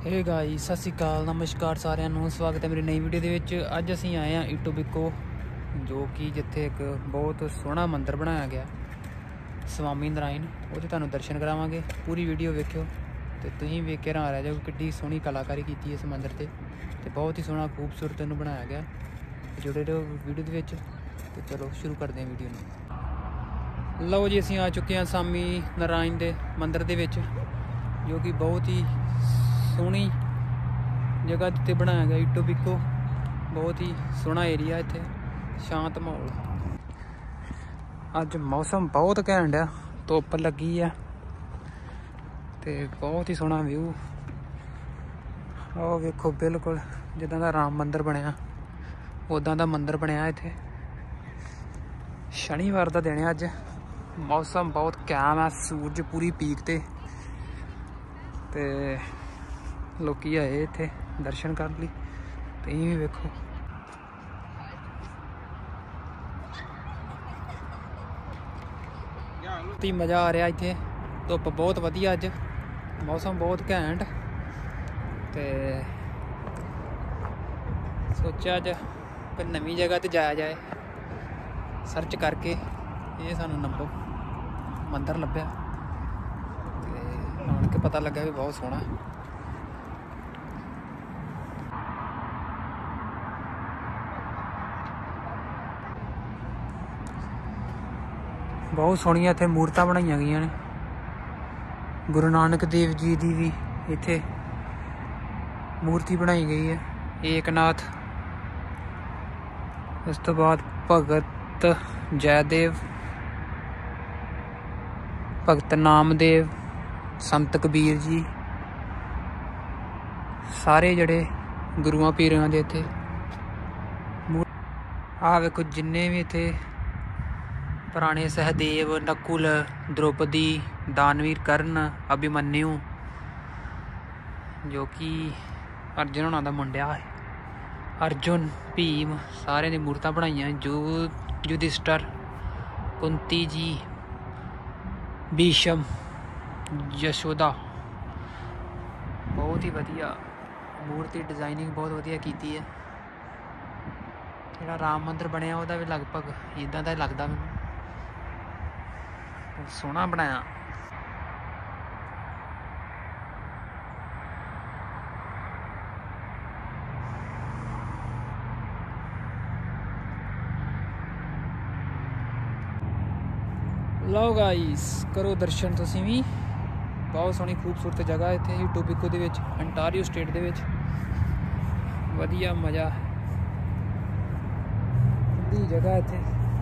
Hey guys सत श्री अकाल नमस्कार साਰਿਆਂ ਨੂੰ स्वागत है मेरी नई वीडियो ਦੇ ਵਿੱਚ। ਅੱਜ ਅਸੀਂ ਆਏ ਹਾਂ ਇਟੋਬੀਕੋ जो कि ਜਿੱਥੇ ਇੱਕ ਬਹੁਤ ਸੋਹਣਾ ਮੰਦਿਰ ਬਣਾਇਆ ਗਿਆ स्वामी नारायण। ਉਹਦੇ ਤੁਹਾਨੂੰ ਦਰਸ਼ਨ ਕਰਾਵਾਂਗੇ। ਪੂਰੀ ਵੀਡੀਓ ਵੇਖਿਓ ਤੇ ਤੁਸੀਂ ਵੇਖ ਕੇ ਹੈਰਾਨ ਰਹਿ ਜਾਓਗੇ ਕਿੱਡੀ ਸੋਹਣੀ ਕਲਾਕਾਰੀ ਕੀਤੀ ਇਸ ਮੰਦਿਰ ਤੇ ਬਹੁਤ ਹੀ ਸੋਹਣਾ ਖੂਬਸੂਰਤ ਇਹਨੂੰ ਬਣਾਇਆ ਗਿਆ। ਜੁੜੇ ਰਹੋ ਵੀਡੀਓ ਦੇ ਵਿੱਚ ਤੇ ਚਲੋ ਸ਼ੁਰੂ ਕਰਦੇ ਹਾਂ ਵੀਡੀਓ ਨੂੰ। ਲਓ ਜੀ ਅਸੀਂ ਆ ਚੁੱਕੇ ਹਾਂ स्वामी नारायण ਦੇ ਮੰਦਿਰ ਦੇ ਵਿੱਚ जो कि बहुत ही सोहनी जगह जिते बनाया गया इटोबीको। बहुत ही सोहना एरिया इत्थे शांत माहौल। अज मौसम बहुत घैंट है, धुप्प लगी है ते बहुत ही सोहना व्यू। आओ वेखो बिल्कुल जिद्दां दा राम मंदिर बनया उदां दा मंदिर बनया इत्थे। शनिवार दा दिन है अज, मौसम बहुत कैम है, सूरज पूरी पीक ते लोकी आए इत्थे दर्शन कर ली। तुसीं भी वेखो मज़ा आ रहा इत्थे। धुप्प बहुत वधिया, अज मौसम बहुत घैंट ते सोचा अज कोई नवीं जगह ते जाया जाए। सर्च करके ये सानू नंबर मंदिर लभ्या आन के पता लगा भी बहुत सोहना। बहुत सोहनिया इत्थे मूर्तां बनाई गई ने। गुरु नानक देव जी की भी इत्थे मूर्ति बनाई गई है। एकनाथ, उस तो बाद भगत जयदेव, भगत नामदेव, संत कबीर जी, सारे जड़े गुरुआं पीरां दे इत्थे आ वेखो जिन्ने भी इत्थे पुराने सहदेव, नकुल, द्रौपदी, दानवीर, कर्ण, अभिमन्यु जो कि अर्जुन होना दा मुंडा है, अर्जुन, भीम, सारे दी मूर्तां बनाईयां। युधिष्ठिर, कुंती जी, भीष्म, यशोदा। बहुत ही वधिया मूर्ति डिजाइनिंग बहुत वधिया कीती है। जिहड़ा राम मंदिर बनया उहदा भी लगभग इदां दा ही लगदा मैनूं, सोहना बनाया। लो गाइस करो दर्शन तुसीं भी। बहुत सोहनी खूबसूरत जगह इत्थे इटोबीको दे विच, अंटारियो स्टेट दे विच। वधिया मज़ा दी जगह इत्थे।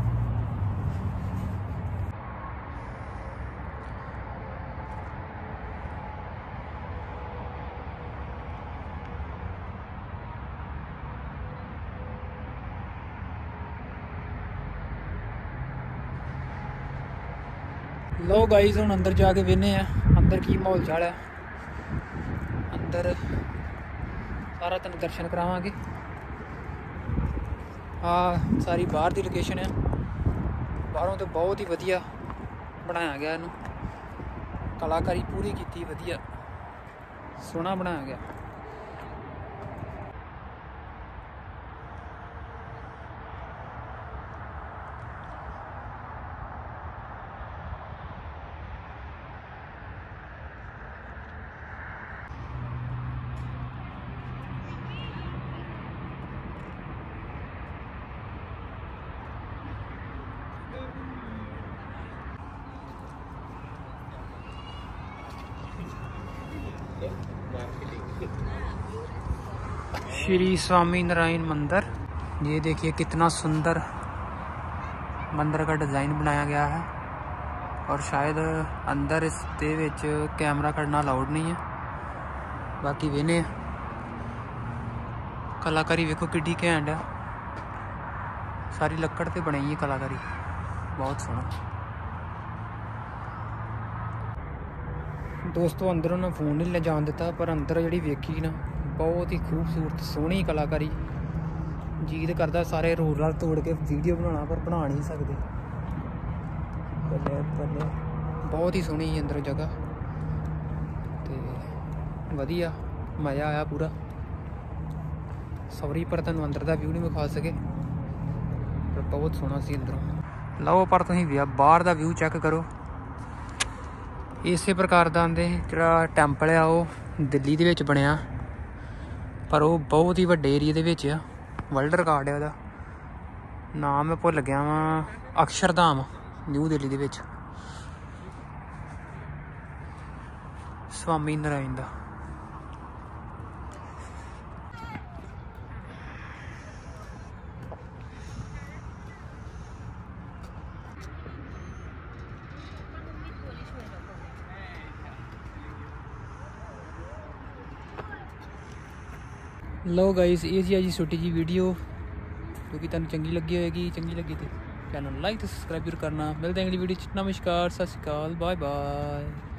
लो गाइस हुण अंदर जाके वेखने अंदर की माहौल चाल है। अंदर सारा तुहानूं दर्शन करावांगे। सारी बाहर दी लोकेशन है, बाहरों तो बहुत ही वधिया बनाया गया इनू। कलाकारी पूरी की वधिया, सोहना बनाया गया। श्री स्वामी नारायण मंदिर, ये देखिए कितना सुंदर मंदिर का डिज़ाइन बनाया गया है। और शायद अंदर इस दे विच कैमरा करना अलाउड नहीं है। बाकी वेने कलाकारी वेखो किड्डी घैंट है, सारी लक्कड़ ते बनाई है कलाकारी, बहुत सोहना। दोस्तों अंदर उन्हें फोन नहीं ले जान दिता, पर अंदर जी वेखी ना बहुत ही खूबसूरत सोहनी कलाकारी। जीत करता सारे रोल राल तोड़ के वीडियो बनाना, पर बना नहीं सकते। बहुत ही सोहनी अंदर जगह ते वधिया मज़ा आया पूरा। सॉरी पर तुहानू अंदर का व्यू नहीं विखा सके, पर बहुत सोहना सी अंदरों। लो पर तुसीं बाहर का व्यू चैक करो। इस प्रकार का आंदे जिहड़ा टैंपल आ वो दिल्ली दे विच बनिया, पर वो बहुत ही वड्डे एरिए दे विच आ। वर्ल्ड रिकॉर्ड है उसदा। नाम मैं भुल गया वा, अक्षरधाम न्यू दिल्ली दे विच स्वामी नारायण दा। लो गाइस, ये जी छोटी जी वीडियो जो कि तुहानू चंगी लगी होएगी। चंगी लगी तो चैनल लाइक तो सब्सक्राइब जरूर करना। मिलते हैं अगली वीडियो। नमस्कार, सत श्री अकाल, बाय बाय।